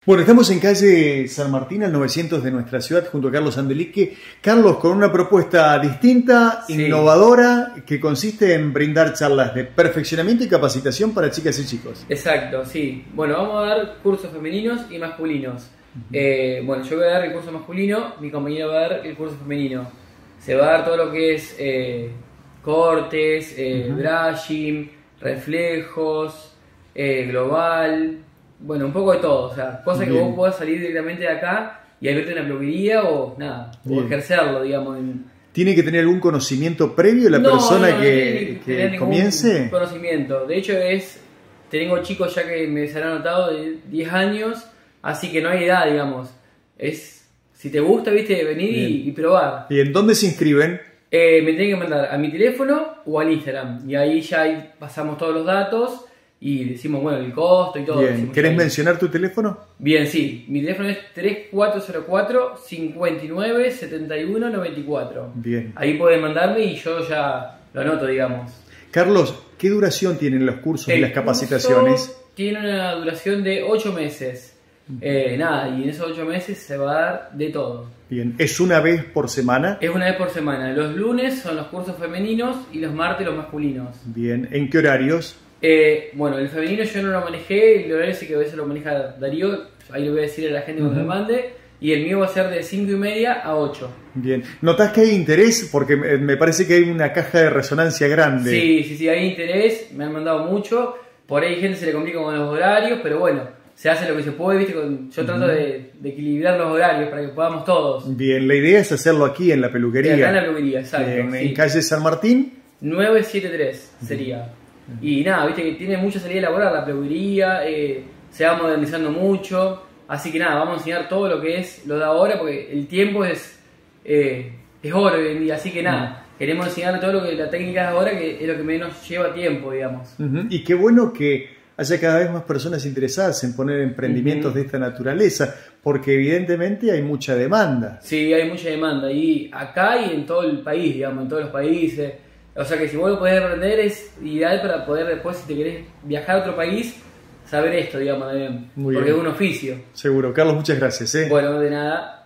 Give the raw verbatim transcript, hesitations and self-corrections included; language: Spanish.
Bueno, estamos en calle San Martín, al novecientos de nuestra ciudad, junto a Carlos Andelique. Carlos, con una propuesta distinta, sí, innovadora, que consiste en brindar charlas de perfeccionamiento y capacitación para chicas y chicos. Exacto, sí. Bueno, vamos a dar cursos femeninos y masculinos. Uh-huh. eh, bueno, yo voy a dar el curso masculino, mi compañero va a dar el curso femenino. Se va a dar todo lo que es eh, cortes, eh, uh-huh. brushing, reflejos, eh, global... Bueno, un poco de todo, o sea, cosas que vos puedas salir directamente de acá y abrirte una peluquería o nada, Bien. o ejercerlo, digamos. En... ¿Tiene que tener algún conocimiento previo la no, persona no, no, que, no que, que comience? Conocimiento, de hecho es, tengo chicos ya que me se han anotado de diez años, así que no hay edad, digamos. Es, si te gusta, viste, venir y, y probar. ¿Y en dónde se inscriben? Eh, me tienen que mandar a mi teléfono o al Instagram, y ahí ya ahí pasamos todos los datos. Y decimos, bueno, el costo y todo. Bien, ¿querés ahí. mencionar tu teléfono? Bien, sí. Mi teléfono es tres cuatro cero cuatro, cinco nueve, siete uno nueve cuatro. Bien. Ahí pueden mandarme y yo ya lo anoto, digamos. Carlos, ¿qué duración tienen los cursos el y las capacitaciones? Curso tiene una duración de ocho meses. Eh, nada, y en esos ocho meses se va a dar de todo. Bien, ¿es una vez por semana? Es una vez por semana. Los lunes son los cursos femeninos y los martes los masculinos. Bien, ¿en qué horarios? Eh, bueno, el femenino yo no lo manejé, el horario sí que a veces lo maneja Darío, ahí le voy a decir a la gente cuando uh-huh. me mande, y el mío va a ser de cinco y media a ocho. Bien, ¿notás que hay interés? Porque me parece que hay una caja de resonancia grande. Sí, sí, sí, hay interés, me han mandado mucho, por ahí gente se le complica con los horarios, pero bueno, se hace lo que se puede, ¿viste? Yo uh-huh. trato de, de equilibrar los horarios para que podamos todos. Bien, la idea es hacerlo aquí en la peluquería. Sí, acá en la peluquería, exacto. En, sí. en calle San Martín. nueve siete tres sería. Uh-huh. Y nada, viste que tiene mucha salida laboral la peluquería, eh, se va modernizando mucho, así que nada, vamos a enseñar todo lo que es lo de ahora, porque el tiempo es, eh, es oro hoy en día, así que nada, uh-huh. queremos enseñar todo lo que la técnica de ahora, que es lo que menos lleva tiempo, digamos. Uh-huh. Y qué bueno que haya cada vez más personas interesadas en poner emprendimientos uh-huh. de esta naturaleza, porque evidentemente hay mucha demanda. Sí, hay mucha demanda, y acá y en todo el país, digamos, en todos los países. O sea que si vos lo podés aprender es ideal para poder después, si te querés viajar a otro país, saber esto, digamos, también. Muy porque bien. Es un oficio. Seguro. Carlos, muchas gracias. ¿eh? Bueno, de nada.